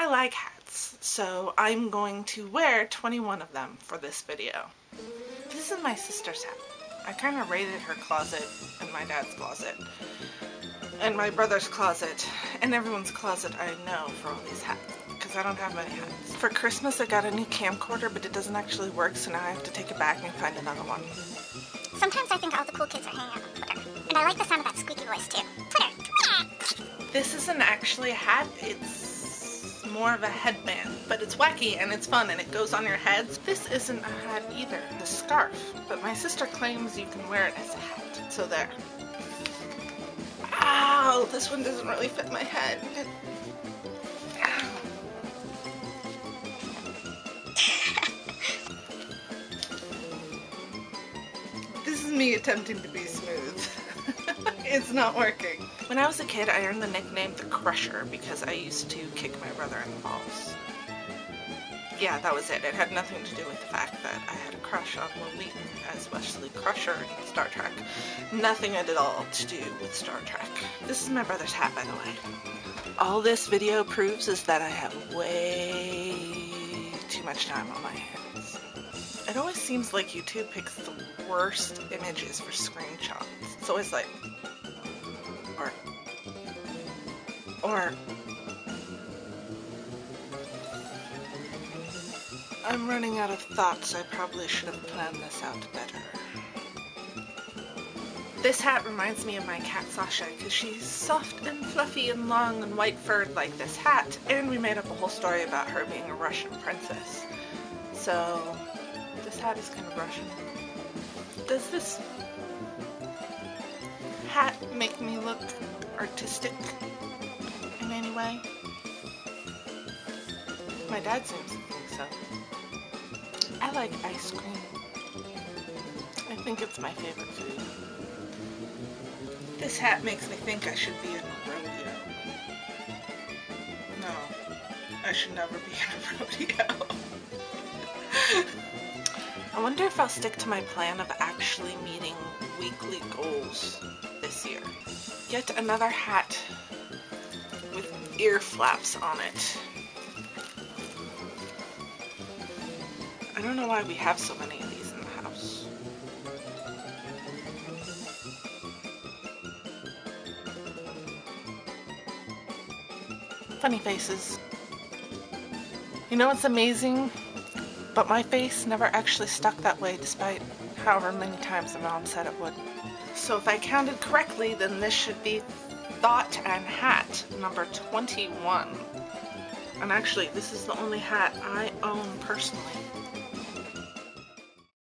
I like hats, so I'm going to wear 21 of them for this video. This is my sister's hat. I kind of raided her closet and my dad's closet and my brother's closet and everyone's closet I know for all these hats because I don't have many hats. For Christmas I got a new camcorder, but it doesn't actually work, so now I have to take it back and find another one. Sometimes I think all the cool kids are hanging out on Twitter. And I like the sound of that squeaky voice too. Twitter. This isn't actually a hat, it's more of a headband, but it's wacky and it's fun and it goes on your heads. This isn't a hat either, it's a scarf, but my sister claims you can wear it as a hat, so there. Ow, this one doesn't really fit my head. Ow. This is me attempting to be smooth. It's not working. When I was a kid, I earned the nickname the Crusher because I used to kick my brother in the balls. Yeah, that was it. It had nothing to do with the fact that I had a crush on Blythe as Wesley Crusher in Star Trek. Nothing at all to do with Star Trek. This is my brother's hat, by the way. All this video proves is that I have way too much time on my hands. It always seems like YouTube picks the worst images for screenshots. It's always like, or I'm running out of thoughts. I probably should have planned this out better. This hat reminds me of my cat Sasha because she's soft and fluffy and long and white furred like this hat, and we made up a whole story about her being a Russian princess. So this hat is kind of Russian. Does this hat make me look artistic in any way? My dad seems to think so. I like ice cream. I think it's my favorite food. This hat makes me think I should be in a rodeo. No, I should never be in a rodeo. I wonder if I'll stick to my plan of actually meeting weekly goals this year. Get another hat with ear flaps on it. I don't know why we have so many of these in the house. Funny faces. You know what's amazing? But my face never actually stuck that way despite however many times the mom said it would. So if I counted correctly, then this should be Thought and Hat number 21. And actually, this is the only hat I own personally.